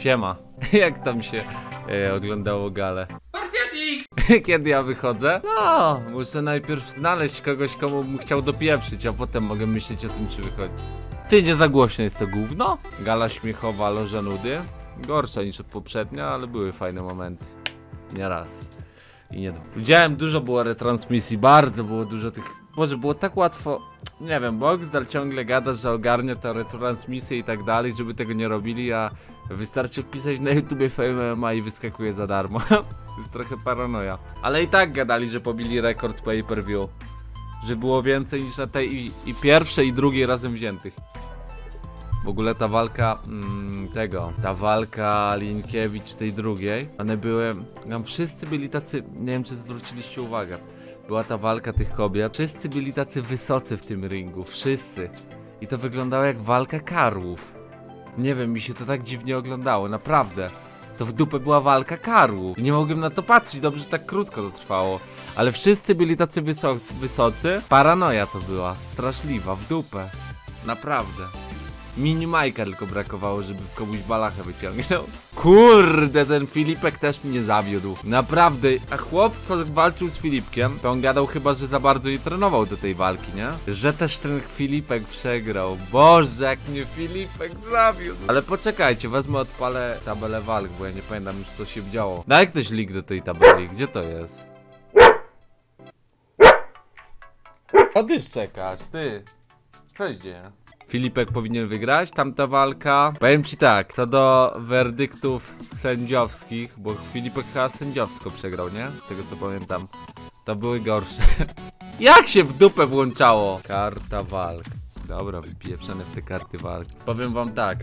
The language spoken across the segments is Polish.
Siema. Jak tam się oglądało galę? Kiedy ja wychodzę? No, muszę najpierw znaleźć kogoś, komu bym chciał dopieprzyć, a potem mogę myśleć o tym, czy wychodzi. Ty, nie za głośno jest to gówno? Gala śmiechowa, loża nudy. Gorsza niż poprzednia, ale były fajne momenty. Nie raz. I nie dwa. Widziałem, dużo było retransmisji, bardzo było dużo tych... Boże, było tak łatwo... Nie wiem, Boxdel ciągle gada, że ogarnia te retransmisje i tak dalej, żeby tego nie robili, a wystarczy wpisać na YouTubie FMMA i wyskakuje za darmo. To jest trochę paranoja. Ale i tak gadali, że pobili rekord pay-per-view. Że było więcej niż na tej i pierwszej i drugiej razem wziętych. W ogóle ta walka ta walka Linkiewicz tej drugiej, one były, tam wszyscy byli tacy, nie wiem czy zwróciliście uwagę, była ta walka tych kobiet, wszyscy byli tacy wysocy w tym ringu, wszyscy. I to wyglądało jak walka karłów. Nie wiem, mi się to tak dziwnie oglądało, naprawdę. To w dupę była walka karłów. I nie mogłem na to patrzeć, dobrze, że tak krótko to trwało. Ale wszyscy byli tacy wysocy. Paranoja to była, straszliwa, w dupę. Naprawdę. Mini Majka tylko brakowało, żeby w komuś balachę wyciągnął. Kurde, ten Filipek też mnie zawiódł. Naprawdę, a chłop, co walczył z Filipkiem, to on gadał chyba, że za bardzo nie trenował do tej walki, nie? Że też ten Filipek przegrał. Boże, jak mnie Filipek zawiódł. Ale poczekajcie, wezmę, odpalę tabelę walk, bo ja nie pamiętam już, co się działo. Daj ktoś link do tej tabeli, gdzie to jest? A ty czekasz, ty. Co się dzieje? Filipek powinien wygrać, tamta walka. Powiem ci tak, co do werdyktów sędziowskich, bo Filipek chyba sędziowsko przegrał, nie? Z tego co pamiętam. To były gorsze. Jak się w dupę włączało? Karta walk. Dobra, wypieprzone w te karty walk. Powiem wam tak.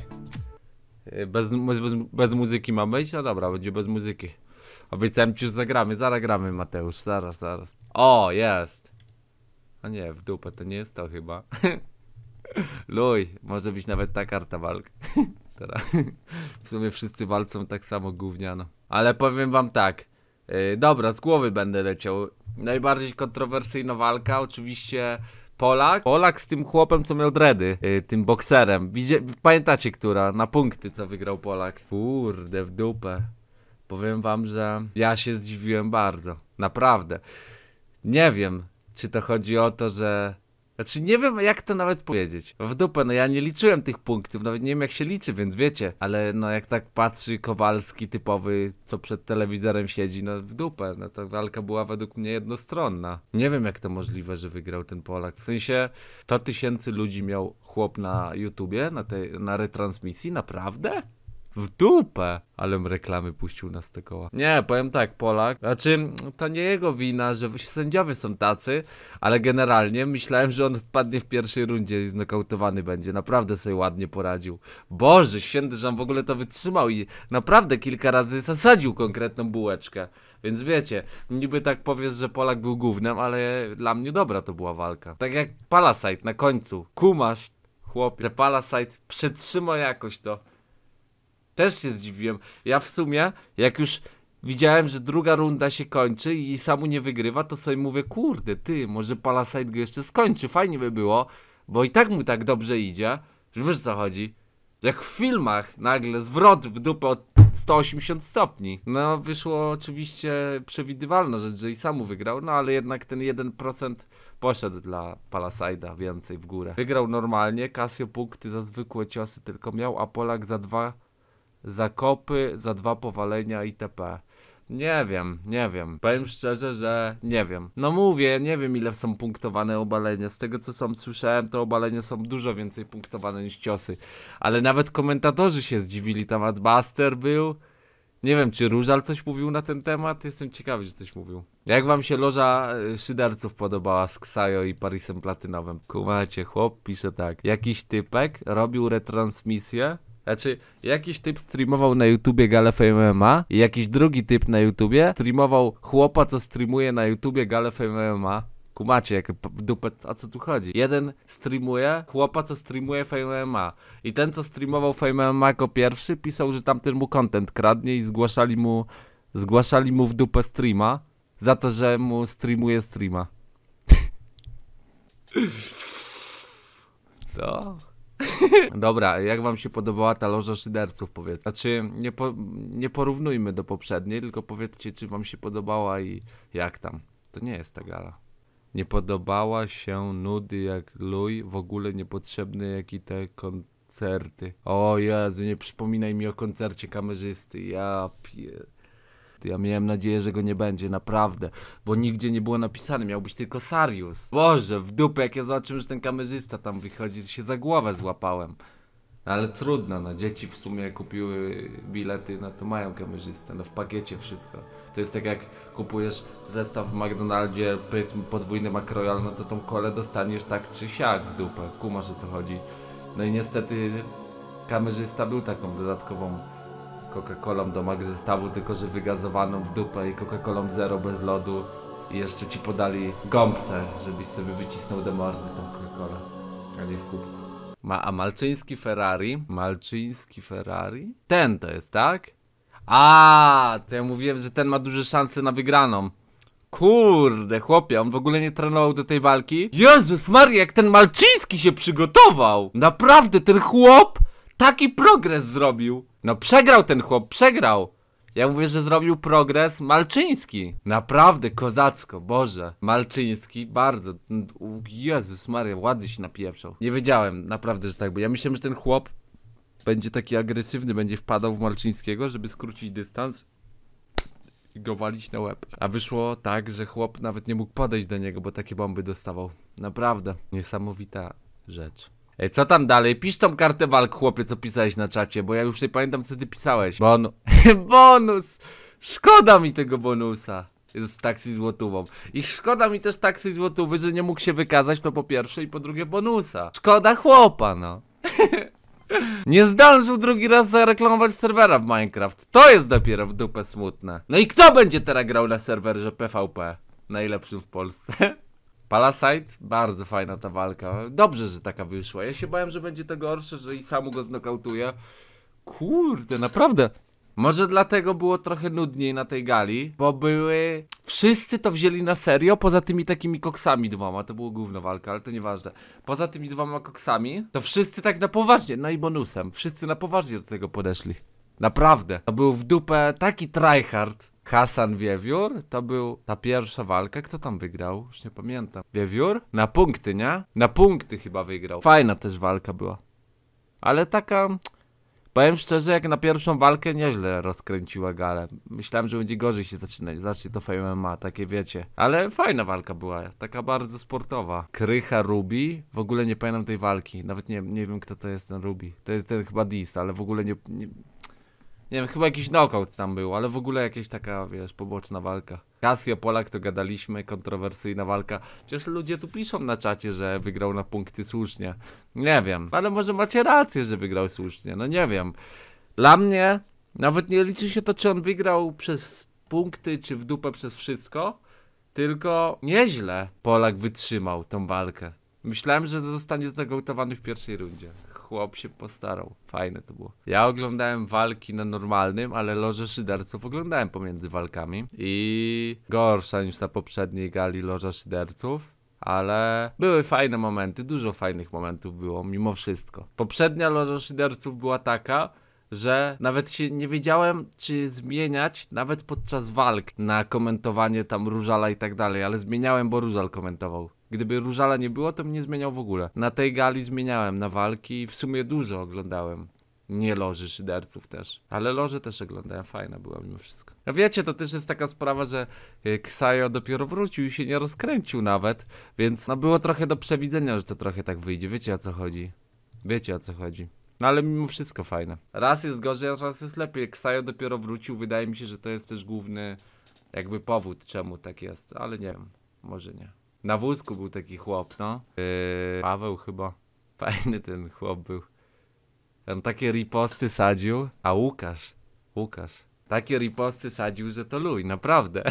Bez muzyki ma być? No dobra, będzie bez muzyki. Obiecałem ci, że zagramy. Zaraz gramy, Mateusz. Zaraz. O, jest. A nie, w dupę to nie jest to chyba. Luj, może być nawet ta karta walk. Teraz. W sumie wszyscy walczą tak samo gówniano. Ale powiem wam tak. Dobra, z głowy będę leciał. Najbardziej kontrowersyjna walka, oczywiście Polak. Polak z tym chłopem, co miał dready. Tym bokserem. Pamiętacie, która? Na punkty, co wygrał Polak. Kurde, w dupę. Powiem wam, że ja się zdziwiłem bardzo. Naprawdę. Nie wiem, czy to chodzi o to, że... Znaczy nie wiem, jak to nawet powiedzieć. W dupę, no ja nie liczyłem tych punktów, nawet nie wiem, jak się liczy, więc wiecie. Ale no jak tak patrzy Kowalski typowy, co przed telewizorem siedzi, no w dupę. No ta walka była według mnie jednostronna. Nie wiem, jak to możliwe, że wygrał ten Polak. W sensie 100 000 ludzi miał chłop na YouTubie, na retransmisji, naprawdę? W dupę! Ale reklamy puścił na 100 koła. Nie, powiem tak, Polak. Znaczy, to nie jego wina, że sędziowie są tacy, ale generalnie myślałem, że on spadnie w pierwszej rundzie i znokautowany będzie. Naprawdę sobie ładnie poradził. Boże święty, że on w ogóle to wytrzymał i naprawdę kilka razy zasadził konkretną bułeczkę. Więc wiecie, niby tak powiesz, że Polak był gównem, ale dla mnie dobra to była walka. Tak jak Palasite na końcu. Kumasz, chłopie, że Palasite przetrzymał jakoś to. Też się zdziwiłem. Ja w sumie, jak już widziałem, że druga runda się kończy i samu nie wygrywa, to sobie mówię, kurde, ty, może Palasite go jeszcze skończy, fajnie by było, bo i tak mu tak dobrze idzie, że wiesz co chodzi. Jak w filmach nagle zwrot w dupę od 180 stopni. No wyszło oczywiście przewidywalna rzecz, że i samu wygrał, no ale jednak ten 1% poszedł dla Palasite'a więcej w górę. Wygrał normalnie, Casio punkty za zwykłe ciosy tylko miał, a Polak za 2 zakopy, za 2 powalenia itp. Nie wiem. Powiem szczerze, że nie wiem. No mówię, nie wiem ile są punktowane obalenia. Z tego co słyszałem, to obalenia są dużo więcej punktowane niż ciosy. Ale nawet komentatorzy się zdziwili. Tam Adbuster był. Nie wiem, czy Różal coś mówił na ten temat. Jestem ciekawy, że coś mówił. Jak wam się loża szyderców podobała z Ksajo i Parisem Platynowym? Kumacie, chłop pisze tak. Jakiś typek robił retransmisję. Znaczy, jakiś typ streamował na YouTubie Galę MMA i jakiś drugi typ na YouTubie streamował chłopa, co streamuje na YouTubie Galę MMA. Kumacie, jak w dupę, o co tu chodzi? Jeden streamuje chłopa, co streamuje Fame MMA. I ten, co streamował Fame MMA jako pierwszy, pisał, że tamten mu content kradnie i zgłaszali mu w dupę streama za to, że mu streamuje streama. Co? Dobra, jak wam się podobała ta loża szyderców, powiedz. Znaczy, nie porównujmy do poprzedniej, tylko powiedzcie, czy wam się podobała i jak tam. To nie jest ta gala. Nie podobała się, nudy jak luj, w ogóle niepotrzebne jak i te koncerty. O Jezu, nie przypominaj mi o koncercie kamerzysty, ja miałem nadzieję, że go nie będzie, naprawdę. Bo nigdzie nie było napisane, miał być tylko Sarius. Boże, w dupę, jak ja zobaczyłem, że ten kamerzysta tam wychodzi, to się za głowę złapałem. Ale trudno, no dzieci w sumie kupiły bilety, no to mają kamerzystę, no w pakiecie wszystko. To jest tak jak kupujesz zestaw w McDonaldzie, powiedzmy podwójny McRoyal, no to tą kolę dostaniesz tak czy siak w dupę, kumasz o co chodzi. No i niestety kamerzysta był taką dodatkową Coca-Colą do Mac zestawu, tylko że wygazowaną w dupę i Coca-Colą zero bez lodu i jeszcze ci podali gąbce, żebyś sobie wycisnął do mordy tą Coca-Colę, a nie w kubku. A Malczyński Ferrari? Malczyński Ferrari? Ten to jest, tak? A, to ja mówiłem, że ten ma duże szanse na wygraną. Kurde, chłopie, on w ogóle nie trenował do tej walki? Jezus Maria, jak ten Malczyński się przygotował! Naprawdę, ten chłop taki progres zrobił. No przegrał ten chłop, przegrał. Ja mówię, że zrobił progres Malczyński. Naprawdę kozacko, Boże. Malczyński, bardzo. Jezus Maria, ładnie się napieprzał. Nie wiedziałem, naprawdę, że tak było. Ja myślałem, że ten chłop będzie taki agresywny, będzie wpadał w Malczyńskiego, żeby skrócić dystans i go walić na łeb. A wyszło tak, że chłop nawet nie mógł podejść do niego, bo takie bomby dostawał. Naprawdę. Niesamowita rzecz. Ej, co tam dalej? Pisz tą kartę walk, chłopie, co pisałeś na czacie, bo ja już nie pamiętam, co ty pisałeś. Bonus! Szkoda mi tego bonusa z taksy złotówą. I szkoda mi też taksy złotówy, że nie mógł się wykazać, to po pierwsze, i po drugie bonusa. Szkoda chłopa, no. Nie zdążył drugi raz zareklamować serwera w Minecraft. To jest dopiero w dupę smutne. No i kto będzie teraz grał na serwerze PvP? Najlepszym w Polsce. Palasite? Bardzo fajna ta walka. Dobrze, że taka wyszła. Ja się bałem, że będzie to gorsze, że i samu go znokautuje. Kurde, naprawdę. Może dlatego było trochę nudniej na tej gali, bo były... Wszyscy to wzięli na serio, poza tymi takimi koksami dwoma. To było gówno walka, ale to nieważne. Poza tymi dwoma koksami, to wszyscy tak na poważnie, no i bonusem. Wszyscy na poważnie do tego podeszli. Naprawdę. To był w dupę taki tryhard. Hasan Wiewiór, to był ta pierwsza walka. Kto tam wygrał? Już nie pamiętam. Wiewiór? Na punkty, nie? Na punkty chyba wygrał. Fajna też walka była. Ale taka... Powiem szczerze, jak na pierwszą walkę nieźle rozkręciła galę. Myślałem, że będzie gorzej się zaczynać. Zacznie to Fame MMA, takie wiecie. Ale fajna walka była, taka bardzo sportowa. Krycha Ruby? W ogóle nie pamiętam tej walki. Nawet nie wiem, kto to jest ten Ruby. To jest ten chyba Dis, ale w ogóle nie wiem, chyba jakiś knockout tam był, ale w ogóle jakaś taka, wiesz, poboczna walka. Casio Polak to gadaliśmy, kontrowersyjna walka. Przecież ludzie tu piszą na czacie, że wygrał na punkty słusznie. Nie wiem, ale może macie rację, że wygrał słusznie, no nie wiem. Dla mnie nawet nie liczy się to, czy on wygrał przez punkty, czy w dupę przez wszystko, tylko nieźle Polak wytrzymał tą walkę. Myślałem, że zostanie znokautowany w pierwszej rundzie. Chłop się postarał. Fajne to było. Ja oglądałem walki na normalnym, ale lożę szyderców oglądałem pomiędzy walkami. I gorsza niż na poprzedniej gali loża szyderców. Ale były fajne momenty, dużo fajnych momentów było, mimo wszystko. Poprzednia loża szyderców była taka, że nawet się nie wiedziałem, czy zmieniać, nawet podczas walk, na komentowanie tam Różala i tak dalej, ale zmieniałem, bo Różal komentował. Gdyby Różala nie było, to bym nie zmieniał w ogóle. Na tej gali zmieniałem na walki i w sumie dużo oglądałem. Nie loży szyderców też, ale loże też oglądałem, fajna była mimo wszystko. No wiecie, to też jest taka sprawa, że Ksajo dopiero wrócił i się nie rozkręcił nawet, więc no było trochę do przewidzenia, że to trochę tak wyjdzie. Wiecie o co chodzi? Wiecie o co chodzi. No ale mimo wszystko fajne. Raz jest gorzej, a raz jest lepiej. Ksajo dopiero wrócił, wydaje mi się, że to jest też główny jakby powód, czemu tak jest, ale nie wiem, może nie. Na wózku był taki chłop, no. Paweł chyba. Fajny ten chłop był. On takie riposty sadził. A Łukasz. Takie riposty sadził, że to luj, naprawdę.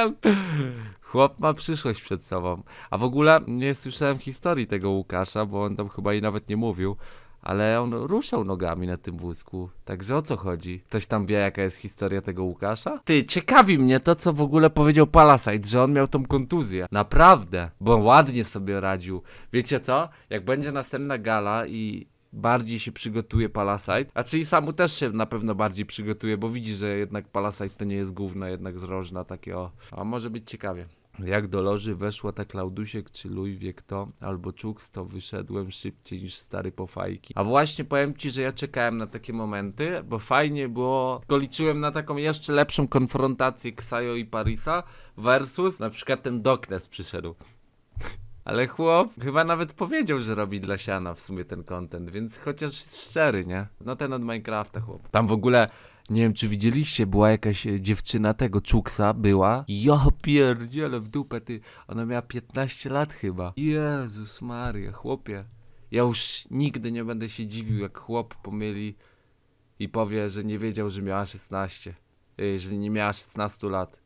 Chłop ma przyszłość przed sobą. A w ogóle nie słyszałem historii tego Łukasza, bo on tam chyba i nawet nie mówił. Ale on ruszał nogami na tym wózku. Także o co chodzi? Ktoś tam wie, jaka jest historia tego Łukasza? Ty, ciekawi mnie to, co w ogóle powiedział Palasite, że on miał tą kontuzję. Naprawdę. Bo ładnie sobie radził. Wiecie co? Jak będzie następna gala i bardziej się przygotuje Palasite. A czyli Samu też się na pewno bardziej przygotuje, bo widzi, że jednak Palasite to nie jest gówno, jednak zrożna, takie o. A może być ciekawie. Jak do loży weszła ta Klaudusiek, czy Luj wie kto, albo Czuks, to wyszedłem szybciej niż stary po fajki. A właśnie powiem ci, że ja czekałem na takie momenty, bo fajnie było, tylko liczyłem na taką jeszcze lepszą konfrontację Ksajo i Parisa versus na przykład ten Doknes przyszedł. Ale chłop chyba nawet powiedział, że robi dla siana w sumie ten content, więc chociaż szczery, nie? No ten od Minecrafta chłop. Tam w ogóle, nie wiem czy widzieliście, była jakaś dziewczyna tego Czuksa, była. Ja pierdzielę w dupę ty, ona miała 15 lat chyba. Jezus Maria, chłopie. Ja już nigdy nie będę się dziwił, jak chłop pomyli i powie, że nie wiedział, że miała 16. Że nie miała 16 lat.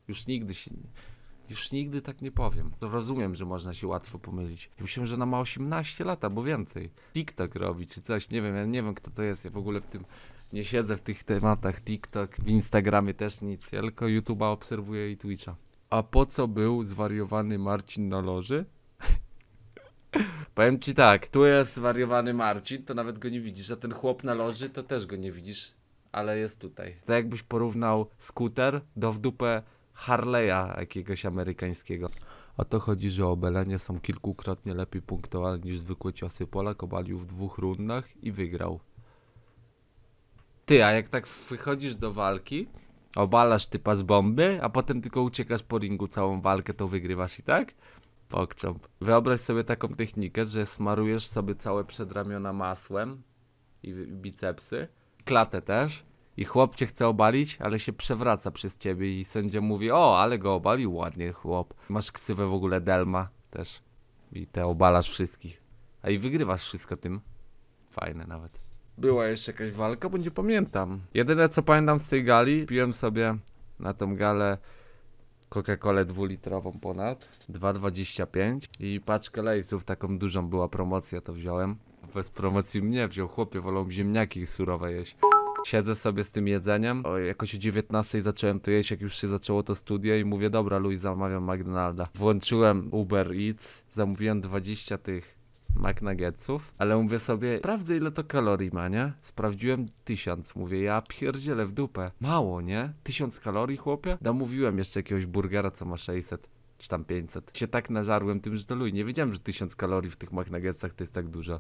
Już nigdy tak nie powiem. To rozumiem, że można się łatwo pomylić. Myślałem, że ona ma 18 lat albo więcej. TikTok robi czy coś, nie wiem, ja nie wiem kto to jest. Ja w ogóle w tym nie siedzę w tych tematach. TikTok, w Instagramie też nic. Ja tylko YouTube'a obserwuję i Twitcha. A po co był zwariowany Marcin na loży? Powiem ci tak, tu jest zwariowany Marcin, to nawet go nie widzisz, a ten chłop na loży to też go nie widzisz, ale jest tutaj. To jakbyś porównał skuter do w dupę Harley'a jakiegoś amerykańskiego. O to chodzi, że obelenie są kilkukrotnie lepiej punktowane niż zwykłe ciosy. Polak obalił w 2 rundach i wygrał. Ty, a jak tak wychodzisz do walki, obalasz typa z bomby, a potem tylko uciekasz po ringu całą walkę, to wygrywasz i tak? Pokcząp. Wyobraź sobie taką technikę, że smarujesz sobie całe przedramiona masłem i bicepsy, klatę też. I chłop cię chce obalić, ale się przewraca przez ciebie i sędzia mówi: o, ale go obalił ładnie chłop. Masz ksywę w ogóle Delma też. I te obalasz wszystkich. A i wygrywasz wszystko tym. Fajne nawet. Była jeszcze jakaś walka, bo nie pamiętam. Jedyne co pamiętam z tej gali, piłem sobie na tą galę Coca-Colę 2-litrową ponad. 2,25 i paczkę lejsów, taką dużą była promocja, to wziąłem. Bez promocji mnie wziął, chłopie, wolą ziemniaki surowe jeść. Siedzę sobie z tym jedzeniem, jakoś o 19 zacząłem to jeść, jak już się zaczęło to studio i mówię: dobra Luis, zamawiam McDonalda. Włączyłem Uber Eats, zamówiłem 20 tych McNuggetsów, ale mówię sobie, sprawdzę ile to kalorii ma, nie? Sprawdziłem 1000, mówię, ja pierdzielę w dupę. Mało, nie? 1000 kalorii, chłopie? Zamówiłem jeszcze jakiegoś burgera, co ma 600, czy tam 500. Się tak nażarłem tym, że to luj, nie wiedziałem, że 1000 kalorii w tych McNuggetsach to jest tak dużo.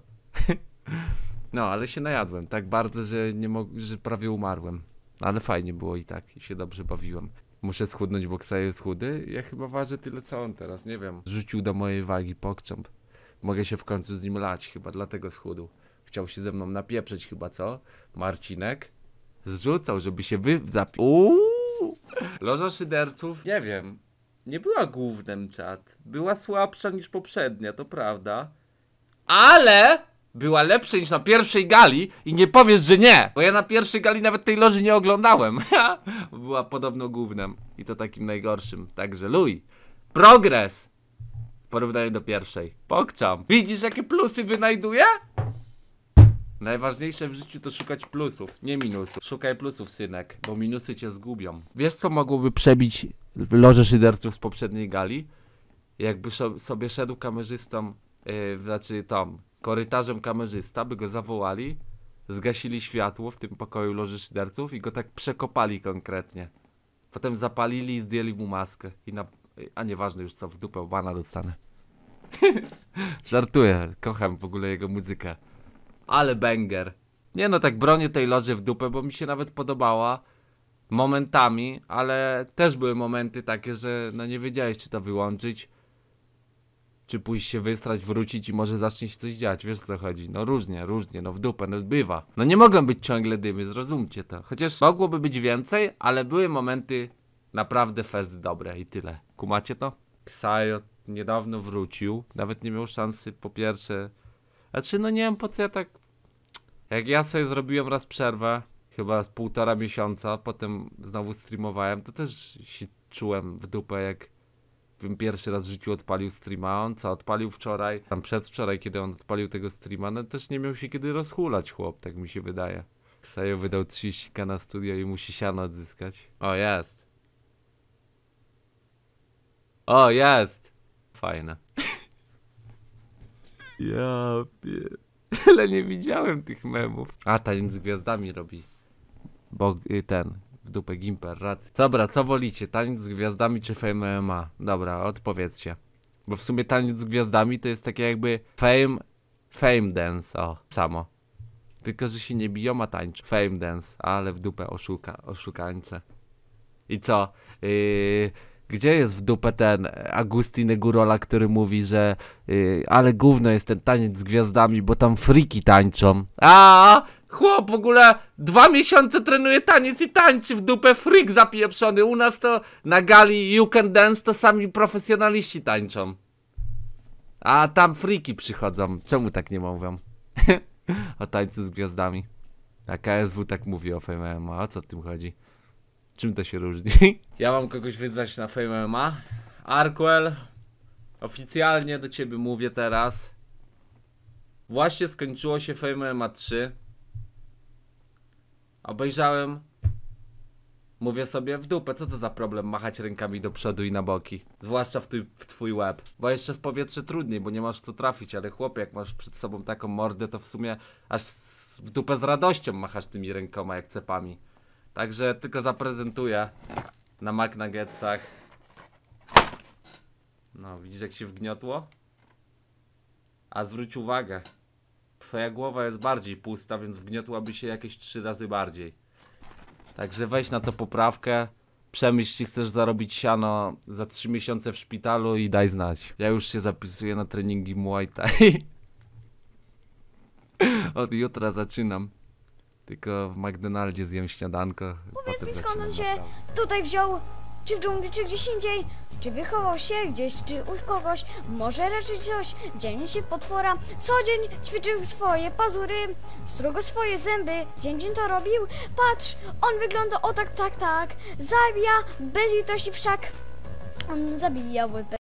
No, ale się najadłem tak bardzo, że że prawie umarłem. Ale fajnie było i tak, i się dobrze bawiłem. Muszę schudnąć, bo Ksajo jest chudy. Ja chyba ważę tyle co on teraz, nie wiem. Rzucił do mojej wagi, pokcząp. Mogę się w końcu z nim lać, chyba dlatego schudł. Chciał się ze mną napieprzyć chyba, co? Marcinek zrzucał, żeby się Loża szyderców, nie wiem. Nie była głównym, czat. Była słabsza niż poprzednia, to prawda. Ale była lepsza niż na pierwszej gali i nie powiesz, że nie. Bo ja na pierwszej gali nawet tej loży nie oglądałem. Była podobno głównym i to takim najgorszym. Także luj. Progres. W porównaniu do pierwszej. Pokczam. Widzisz jakie plusy wynajduję? Najważniejsze w życiu to szukać plusów, nie minusów. Szukaj plusów, synek, bo minusy cię zgubią. Wiesz co mogłoby przebić lożę szyderców z poprzedniej gali? Jakby sobie szedł kamerzystą, znaczy tam, korytarzem kamerzysta, by go zawołali, zgasili światło w tym pokoju loży szyderców i go tak przekopali konkretnie. Potem zapalili i zdjęli mu maskę. A nieważne już co, w dupę bana dostanę. Żartuję, kocham w ogóle jego muzykę. Ale banger. Nie no, tak bronię tej loży w dupę, bo mi się nawet podobała momentami, ale też były momenty takie, że no nie wiedziałeś czy to wyłączyć, czy pójść się wystrać, wrócić i może zacznie się coś dziać, wiesz o co chodzi. No różnie, no w dupę, no bywa. No nie mogą być ciągle dymy, zrozumcie to. Chociaż mogłoby być więcej, ale były momenty naprawdę fest dobre i tyle. Kumacie to? Ksajo niedawno wrócił, nawet nie miał szansy po pierwsze. Znaczy no nie wiem po co ja tak... Jak ja sobie zrobiłem raz przerwę, chyba z 1,5 miesiąca, potem znowu streamowałem, to też się czułem w dupę, jak bym pierwszy raz w życiu odpalił streama. On co odpalił wczoraj, tam przedwczoraj, kiedy on odpalił tego streama, no też nie miał się kiedy rozhulać chłop, tak mi się wydaje. Ksajo wydał 30k na studio i musi siano odzyskać. O, jest. O, jest. Fajne. Ja pier... Ale nie widziałem tych memów. A, taniec z gwiazdami robi. Bo w dupę Gimper, racja. Dobra, co wolicie? Taniec z gwiazdami czy Fame MMA? Dobra, odpowiedzcie. Bo w sumie taniec z gwiazdami to jest takie jakby Fame Dance, o, samo. Tylko, że się nie biją, a tańczą. Fame Dance, ale w dupę oszukańce. I co? Gdzie jest w dupę ten Agustin Górola, który mówi, że ale gówno jest ten taniec z gwiazdami, bo tam friki tańczą. Chłop w ogóle 2 miesiące trenuje taniec i tańczy w dupę, freak zapieprzony. U nas to na gali You Can Dance to sami profesjonaliści tańczą. A tam friki przychodzą. Czemu tak nie mówią? O tańcu z gwiazdami. A KSW tak mówi o Fame MMA. O co w tym chodzi? Czym to się różni? Ja mam kogoś wyznać na Fame MMA. Arkwell, oficjalnie do ciebie mówię teraz. Właśnie skończyło się Fame MMA 3. Obejrzałem. Mówię sobie, w dupę, co to za problem machać rękami do przodu i na boki. Zwłaszcza w twój łeb. Bo jeszcze w powietrze trudniej, bo nie masz co trafić. Ale chłopie, jak masz przed sobą taką mordę, to w sumie aż w dupę z radością machasz tymi rękoma jak cepami. Także tylko zaprezentuję na McNuggetsach. No, widzisz jak się wgniotło? A zwróć uwagę, twoja głowa jest bardziej pusta, więc wgniotłaby się jakieś 3 razy bardziej. Także weź na to poprawkę. Przemyśl, czy chcesz zarobić siano za 3 miesiące w szpitalu i daj znać. Ja już się zapisuję na treningi Muay Thai. Od jutra zaczynam. Tylko w McDonaldzie zjem śniadanko. Powiedz mi, skąd on się tutaj wziął? Czy w dżungli, czy gdzieś indziej? Czy wychował się gdzieś, czy u kogoś? Może raczej coś? Dzień się potwora. Co dzień ćwiczył swoje pazury, strugo swoje zęby. Dzień to robił. Patrz, on wygląda o tak. Zabija bez litości wszak. On zabijał